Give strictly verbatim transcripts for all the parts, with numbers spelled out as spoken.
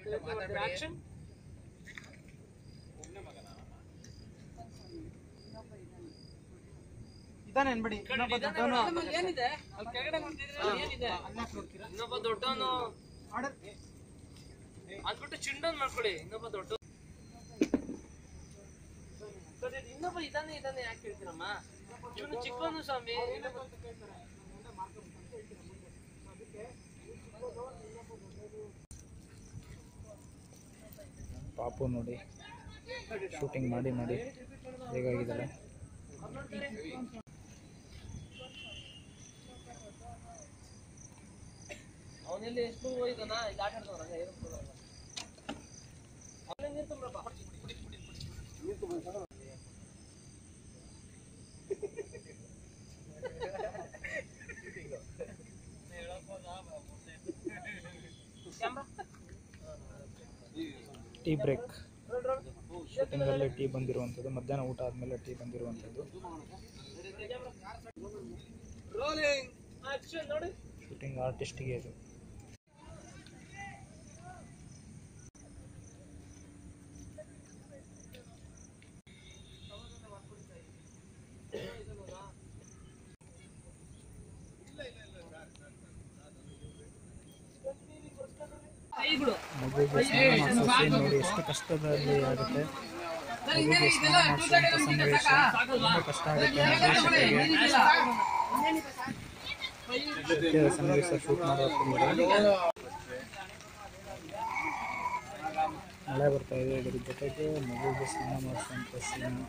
Action ಇದಾನೆ ಅನ್ಬಿಡಿ ಏನಿದೆ ಅಲ್ಲಿ ಕೆಳಗಡೆ ನೋಡ್ತಿದ್ರೆ ಏನಿದೆ ಇನ್ನೊಬ್ಬ ದೊಡ್ಡವನು ಅಂದ್ಬಿಟ್ಟು ಚಿಂಡನ್ ಮಾಡ್ಕೊಳ್ಳಿ ಇನ್ನೊಬ್ಬ ದೊಡ್ಡ ಇನ್ನೊಬ್ಬ ಇದಾನೆ ಇದಾನೆ ಯಾಕೆ ಹೇಳ್ತೀರಮ್ಮ ಇವನು ಚಿಕ್ಕವನು ಸ್ವಾಮಿ ಪಾಪು ನೋಡಿ ಶೂಟಿಂಗ್ ಮಾಡಿ ಮಾಡಿ ಹೇಗಾಗಿದ್ದಾರೆ. ಅವನೆಲ್ಲಿ ಎಷ್ಟು ಹೋಯ್ತಾನ ಇದು ಆಟ ಆಡ್ತಾನ ಅವನೇ ನೀರು ತುಂಬ್ರಪ್ಪ ಟೀ ಬ್ರೇಕ್ ಶೂಟಿಂಗಲ್ಲೇ ಟೀ ಬಂದಿರುವಂಥದ್ದು, ಮಧ್ಯಾಹ್ನ ಊಟ ಆದಮೇಲೆ ಟೀ ಬಂದಿರುವಂಥದ್ದು. ಶೂಟಿಂಗ್ ಆರ್ಟಿಸ್ಟಿಗೆ ಇದು. ಮಗುವಿಗೆ ಸ್ನಾನ ಮಾಡಿಸೋ ಸೀನ್ ನೋಡಿ ಎಷ್ಟು ಕಷ್ಟದಲ್ಲಿ ಆಗುತ್ತೆ. ಮಗುವಿಗೆ ಸ್ನಾನ ಮಾಡಿಸುವಂಥ ಸನ್ನಿವೇಶ ತುಂಬ ಕಷ್ಟ ಆಗುತ್ತೆ. ಸನ್ನಿವೇಶ ಶೂಟ್ ಮಾಡೋದು ಮಳೆ ಬರ್ತಾ ಇದೆ, ಇದರ ಜೊತೆಗೆ ಮಗುವಿಗೆ ಸ್ನಾನ ಮಾಡಿಸುವಂಥ ಸೀನ್.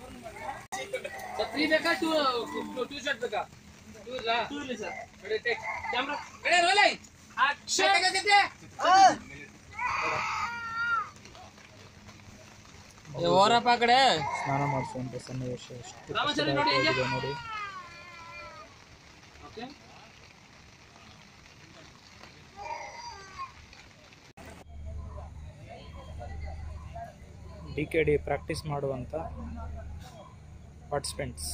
ಸ್ನಾನ ಮಾಡಿಸುವಂತ ಸನ್ನಿವೇಶ ಎಷ್ಟು ಕಷ್ಟವಾಗಿದೆ ನೋಡಿ. ಡಿ ಕೆ ಡಿ ಪ್ರಾಕ್ಟೀಸ್ ಮಾಡುವಂಥ participants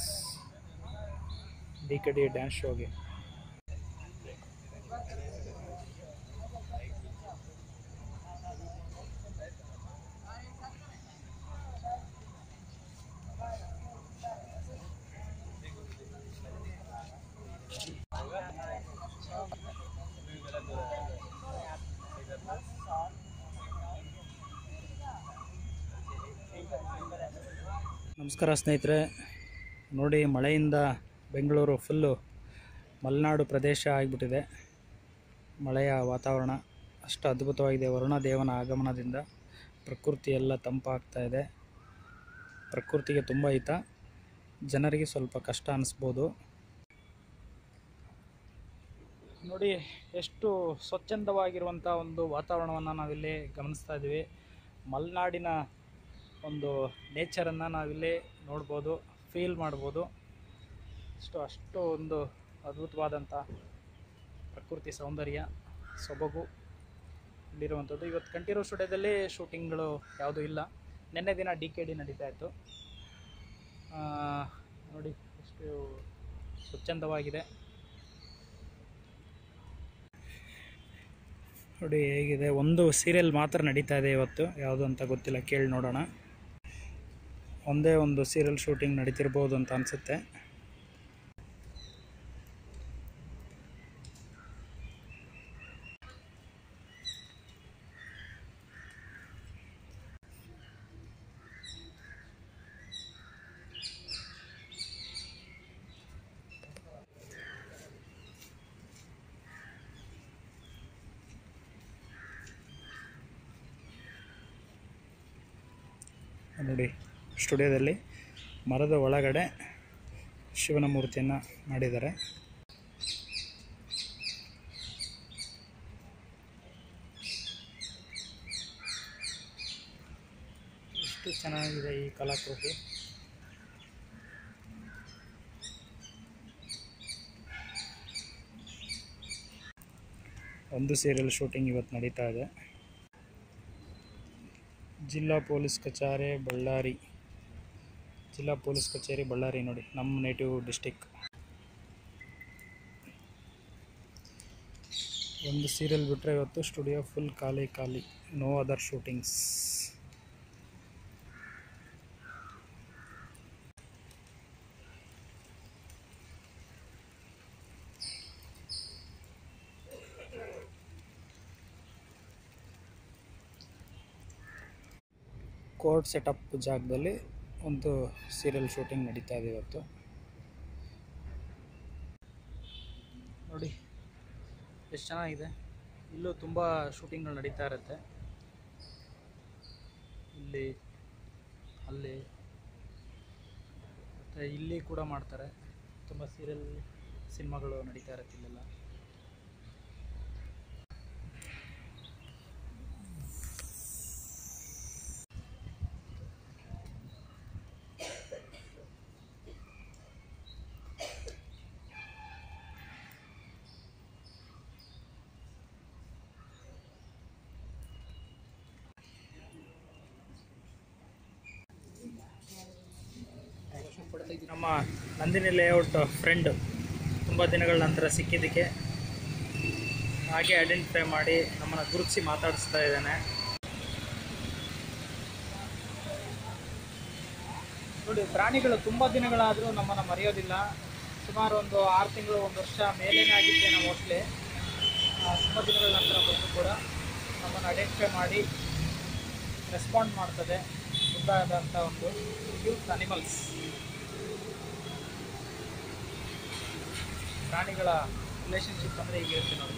D K D dance ಶೋಗೆ. ನಮಸ್ಕಾರ ಸ್ನೇಹಿತರೆ, ನೋಡಿ ಮಳೆಯಿಂದ ಬೆಂಗಳೂರು ಫುಲ್ಲು ಮಲೆನಾಡು ಪ್ರದೇಶ ಆಗಿಬಿಟ್ಟಿದೆ. ಮಳೆಯ ವಾತಾವರಣ ಅಷ್ಟು ಅದ್ಭುತವಾಗಿದೆ. ವರುಣದೇವನ ಆಗಮನದಿಂದ ಪ್ರಕೃತಿ ಎಲ್ಲ ತಂಪಾಗ್ತಾ ಇದೆ. ಪ್ರಕೃತಿಗೆ ತುಂಬ ಹಿತ, ಜನರಿಗೆ ಸ್ವಲ್ಪ ಕಷ್ಟ ಅನ್ನಿಸ್ಬೋದು. ನೋಡಿ ಎಷ್ಟು ಸ್ವಚ್ಛಂದವಾಗಿರುವಂಥ ಒಂದು ವಾತಾವರಣವನ್ನು ನಾವಿಲ್ಲಿ ಗಮನಿಸ್ತಾ ಇದ್ದೀವಿ. ಮಲೆನಾಡಿನ ಒಂದು ನೇಚರನ್ನು ನಾವಿಲ್ಲಿ ನೋಡ್ಬೋದು, ಫೀಲ್ ಮಾಡ್ಬೋದು. ಅಷ್ಟು ಅಷ್ಟು ಒಂದು ಅದ್ಭುತವಾದಂಥ ಪ್ರಕೃತಿ ಸೌಂದರ್ಯ ಸೊಬಗು ಇಲ್ಲಿರುವಂಥದ್ದು. ಇವತ್ತು ಕಂಠೀರವ ಸ್ಟುಡಿಯೋದಲ್ಲಿ ಶೂಟಿಂಗ್ಗಳು ಯಾವುದೂ ಇಲ್ಲ. ನಿನ್ನೆ ದಿನ ಡಿ ಕೆ ಡಿ ನಡೀತಾ ಇತ್ತು. ನೋಡಿ ಎಷ್ಟು ಸ್ವಚ್ಛಂದವಾಗಿದೆ. ನೋಡಿ ಹೇಗಿದೆ. ಒಂದು ಸೀರಿಯಲ್ ಮಾತ್ರ ನಡೀತಾ ಇದೆ ಇವತ್ತು, ಯಾವುದು ಅಂತ ಗೊತ್ತಿಲ್ಲ, ಕೇಳಿ ನೋಡೋಣ. ಒಂದೇ ಒಂದು ಸೀರಿಯಲ್ ಶೂಟಿಂಗ್ ನಡೀತಿರ್ಬೋದು ಅಂತ ಅನಿಸುತ್ತೆ. ನೋಡಿ ಸ್ಟುಡಿಯೋದಲ್ಲಿ ಮರದ ಒಳಗಡೆ ಶಿವನ ಮೂರ್ತಿಯನ್ನು ಮಾಡಿದ್ದಾರೆ. ಎಷ್ಟು ಚೆನ್ನಾಗಿದೆ ಈ ಕಲಾಕೃತಿ. ಒಂದು ಸೀರಿಯಲ್ ಶೂಟಿಂಗ್ ಇವತ್ತು ನಡೀತಾ ಇದೆ. ಜಿಲ್ಲಾ ಪೊಲೀಸ್ ಕಚೇರಿ ಬಳ್ಳಾರಿ, ಜಿಲ್ಲಾ ಪೊಲೀಸ್ ಕಚೇರಿ ಬಳ್ಳಾರಿ. ನೋಡಿ ನಮ್ಮ ನೇಟಿವ್ ಡಿಸ್ಟಿಕ್. ಒಂದು ಸೀರಿಯಲ್ ಬಿಟ್ಟರೆ ಇವತ್ತು ಸ್ಟುಡಿಯೋ ಫುಲ್ ಖಾಲಿ ಖಾಲಿ, no other shootings. Court setup ಜಾಗದಲ್ಲಿ ಒಂದು ಸೀರಿಯಲ್ ಶೂಟಿಂಗ್ ನಡೀತಾ ಇದೆ ಇವತ್ತು. ನೋಡಿ ಎಷ್ಟು ಚೆನ್ನಾಗಿದೆ. ಇಲ್ಲೂ ತುಂಬ ಶೂಟಿಂಗ್ಗಳು ನಡೀತಾ ಇರುತ್ತೆ. ಇಲ್ಲಿ, ಅಲ್ಲಿ ಮತ್ತು ಇಲ್ಲಿ ಕೂಡ ಮಾಡ್ತಾರೆ. ತುಂಬ ಸೀರಿಯಲ್ ಸಿನಿಮಾಗಳು ನಡೀತಾ ಇರುತ್ತೆ ಇಲ್ಲೆಲ್ಲ. ನಮ್ಮ ನಂದಿನಿ ಲೇಔಟ್ ಫ್ರೆಂಡ್ ತುಂಬ ದಿನಗಳ ನಂತರ ಸಿಕ್ಕಿದ್ದಕ್ಕೆ ಹಾಗೆ ಐಡೆಂಟಿಫೈ ಮಾಡಿ ನಮ್ಮನ್ನು ಗುರುತಿಸಿ ಮಾತಾಡಿಸ್ತಾ ಇದ್ದಾನೆ. ನೋಡಿ, ಪ್ರಾಣಿಗಳು ತುಂಬ ದಿನಗಳಾದರೂ ನಮ್ಮನ್ನು ಮರೆಯೋದಿಲ್ಲ. ಸುಮಾರು ಒಂದು ಆರು ತಿಂಗಳು ಒಂದು ವರ್ಷ ಮೇಲೇನೇ ಆಗಿದ್ದೇನೆ ಮೋಸ್ಟ್ಲಿ. ತುಂಬ ದಿನಗಳ ನಂತರ ಬಂದು ಕೂಡ ನಮ್ಮನ್ನು ಐಡೆಂಟಿಫೈ ಮಾಡಿ ರೆಸ್ಪಾಂಡ್ ಮಾಡ್ತದೆ. ಉದ್ದಾದಂಥ ಒಂದು ಕ್ಯೂಟ್ ಅನಿಮಲ್ಸ್. ಪ್ರಾಣಿಗಳ ರಿಲೇಷನ್ಶಿಪ್ ಅಂದರೆ ಹೀಗಿರುತ್ತೆ ನೋಡಿ.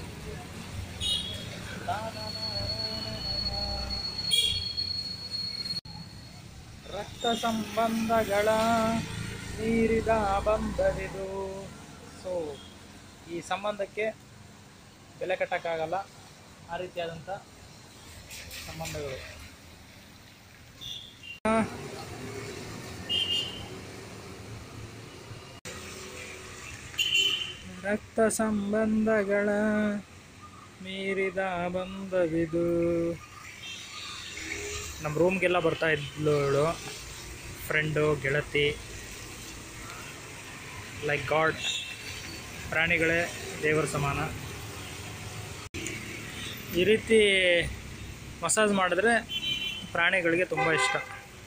ರಕ್ತ ಸಂಬಂಧಗಳ ಮೀರಿದ ಬಂಧವಿದು. ಸೊ ಈ ಸಂಬಂಧಕ್ಕೆ ಬೆಲೆ ಕಟ್ಟಕ್ಕಾಗಲ್ಲ, ಆ ರೀತಿಯಾದಂಥ ಸಂಬಂಧಗಳು. ರಕ್ತ ಸಂಬಂಧಗಳ ಮೀರಿದ ಬಂಧವಿದು. ನಮ್ಮ ರೂಮ್ಗೆಲ್ಲ ಬರ್ತಾ ಇದ್ಲೋಳು ಫ್ರೆಂಡು, ಗೆಳತಿ, ಲೈಕ್ ಗಾಡ್. ಪ್ರಾಣಿಗಳೇ ದೇವರ ಸಮಾನ. ಈ ರೀತಿ ಮಸಾಜ್ ಮಾಡಿದ್ರೆ ಪ್ರಾಣಿಗಳಿಗೆ ತುಂಬ ಇಷ್ಟ.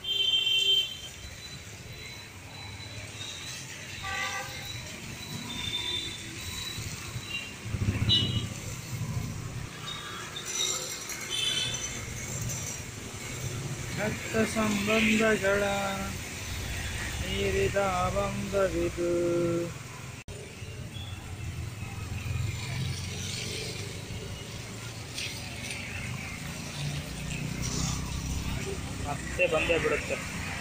ರಕ್ತ ಸಂಬಂಧಗಳ ಮೀರಿದ ಬಂಧವಿದು. ಮತ್ತೆ ಬಂದೇ ಬಿಡುತ್ತೆ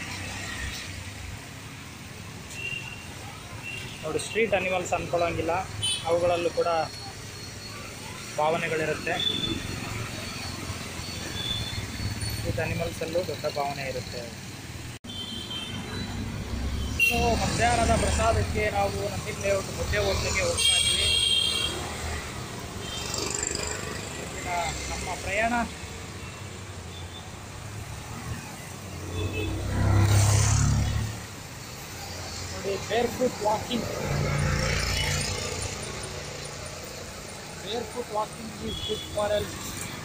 ನೋಡಿ. ಸ್ಟ್ರೀಟ್ ಅನಿಮಲ್ಸ್ ಅಂದ್ಕೊಳ್ಳೋಂಗಿಲ್ಲ, ಅವುಗಳಲ್ಲೂ ಕೂಡ ಭಾವನೆಗಳಿರುತ್ತೆ. ಸ್ಟ್ರೀಟ್ ಅನಿಮಲ್ಸಲ್ಲೂ ದೊಡ್ಡ ಭಾವನೆ ಇರುತ್ತೆ. ಸೊ ಮಧ್ಯಾಹ್ನದ ಪ್ರಸಾದಕ್ಕೆ ನಾವು ನಂದಿನಿ ಲೇಔಟ್ ಮುದ್ದೆ ಹೋಟ್ಲಿಗೆ ಹೋಗ್ತಾ ಇದ್ದೀವಿ. ನಮ್ಮ ಪ್ರಯಾಣ ನೋಡಿ. Barefoot walking, barefoot walking is good for health.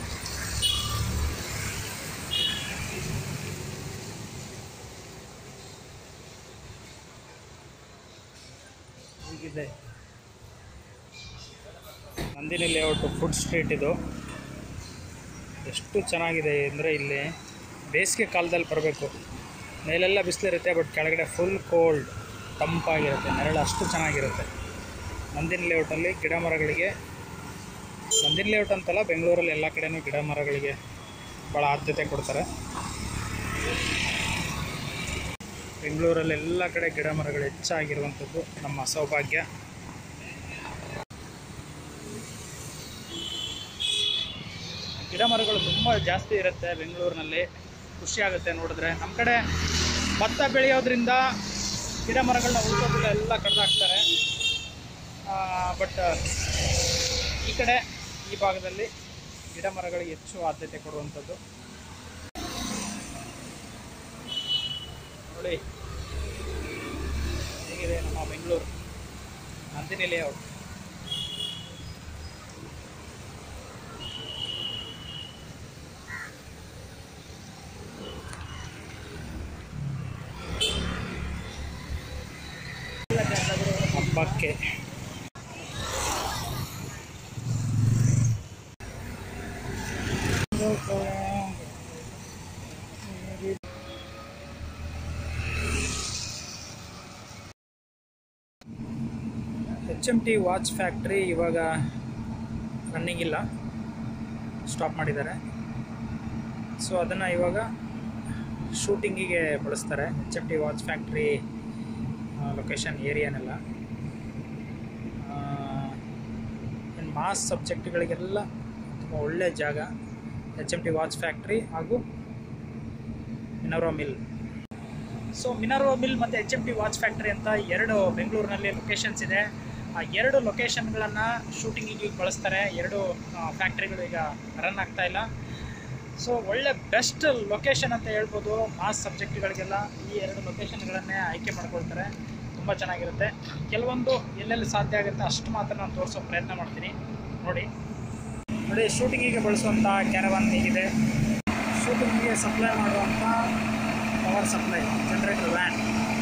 ಹೀಗಿದೆ ನಂದಿನಿ ಲೇಔಟ್ ಫುಡ್ ಸ್ಟ್ರೀಟ್. ಇದು ಎಷ್ಟು ಚೆನ್ನಾಗಿದೆ ಅಂದರೆ ಇಲ್ಲಿ ಬೇಸಿಗೆ ಕಾಲದಲ್ಲಿ ಬರಬೇಕು. ಮೇಲೆಲ್ಲ ಬಿಸಿಲಿರುತ್ತೆ, ಬಟ್ ಕೆಳಗಡೆ ಫುಲ್ ಕೋಲ್ಡ್, ತಂಪಾಗಿರುತ್ತೆ, ನೆರಳು ಅಷ್ಟು ಚೆನ್ನಾಗಿರುತ್ತೆ. ನಂದಿನಿ ಲೇಔಟಲ್ಲಿ ಗಿಡ ಮರಗಳಿಗೆ, ನಂದಿನಿ ಲೇಔಟ್ ಅಂತಲ್ಲ, ಬೆಂಗಳೂರಲ್ಲಿ ಎಲ್ಲ ಕಡೆಯೂ ಗಿಡ ಮರಗಳಿಗೆ ಭಾಳ ಆದ್ಯತೆ ಕೊಡ್ತಾರೆ. ಬೆಂಗಳೂರಲ್ಲಿ ಎಲ್ಲ ಕಡೆ ಗಿಡ ಮರಗಳು ಹೆಚ್ಚಾಗಿರುವಂಥದ್ದು ನಮ್ಮ ಸೌಭಾಗ್ಯ. ಗಿಡ ಮರಗಳು ತುಂಬ ಜಾಸ್ತಿ ಇರುತ್ತೆ ಬೆಂಗಳೂರಿನಲ್ಲಿ. ಖುಷಿಯಾಗುತ್ತೆ ನೋಡಿದ್ರೆ. ನಮ್ಮ ಕಡೆ ಭತ್ತ ಬೆಳೆಯೋದ್ರಿಂದ ಗಿಡ ಮರಗಳನ್ನ ಉಳಿಸೋದಿಲ್ಲ, ಎಲ್ಲ ಕಡ್ದಾಕ್ತಾರೆ. ಬಟ್ ಈ ಕಡೆ ಈ ಭಾಗದಲ್ಲಿ ಗಿಡ ಮರಗಳಿಗೆ ಹೆಚ್ಚು ಆದ್ಯತೆ ಕೊಡುವಂಥದ್ದು. ನೋಡಿ ಹೇಗಿದೆ ನಮ್ಮ ಬೆಂಗಳೂರು ನಂದಿನಿ ಲೇಔಟ್. ಹಬ್ಬಕ್ಕೆ. H M T watch factory ಇವಾಗ ರನ್ನಿಂಗ್ ಇಲ್ಲ, ಸ್ಟಾಪ್ ಮಾಡಿದ್ದಾರೆ. ಸೊ ಅದನ್ನು ಇವಾಗ ಶೂಟಿಂಗಿಗೆ ಬಳಸ್ತಾರೆ. H M T watch factory location ಏರಿಯಾನೆಲ್ಲ ಮಾಸ್ ಸಬ್ಜೆಕ್ಟ್ಗಳಿಗೆಲ್ಲ ತುಂಬ ಒಳ್ಳೆಯ ಜಾಗ H M T watch factory ಹಾಗೂ Minerva mill. So Minerva mill ಮತ್ತು H M T watch factory ಅಂತ ಎರಡು ಬೆಂಗಳೂರಿನಲ್ಲಿ ಲೊಕೇಶನ್ಸ್ ಇದೆ. ಆ ಎರಡು ಲೊಕೇಶನ್ಗಳನ್ನು ಶೂಟಿಂಗಿಗೆ ಬಳಸ್ತಾರೆ. ಎರಡು ಫ್ಯಾಕ್ಟ್ರಿಗಳು ಈಗ ರನ್ ಆಗ್ತಾ ಇಲ್ಲ. ಸೊ ಒಳ್ಳೆ ಬೆಸ್ಟ್ ಲೊಕೇಶನ್ ಅಂತ ಹೇಳ್ಬೋದು. ಮಾಸ್ ಸಬ್ಜೆಕ್ಟ್ಗಳಿಗೆಲ್ಲ ಈ ಎರಡು ಲೊಕೇಶನ್ಗಳನ್ನೇ ಆಯ್ಕೆ ಮಾಡ್ಕೊಳ್ತಾರೆ. ತುಂಬ ಚೆನ್ನಾಗಿರುತ್ತೆ. ಕೆಲವೊಂದು ಎಲ್ಲೆಲ್ಲಿ ಸಾಧ್ಯ ಆಗುತ್ತೆ ಅಷ್ಟು ಮಾತ್ರ ನಾನು ತೋರಿಸೋ ಪ್ರಯತ್ನ ಮಾಡ್ತೀನಿ. ನೋಡಿ ನೋಡಿ ಶೂಟಿಂಗಿಗೆ ಬಳಸುವಂಥ ಕ್ಯಾರವಾನ್ ಹೀಗಿದೆ. ಶೂಟಿಂಗಿಗೆ ಸಪ್ಲೈ ಮಾಡುವಂಥ ಪವರ್ ಸಪ್ಲೈ ಜನರೇಟರ್ ವ್ಯಾನ್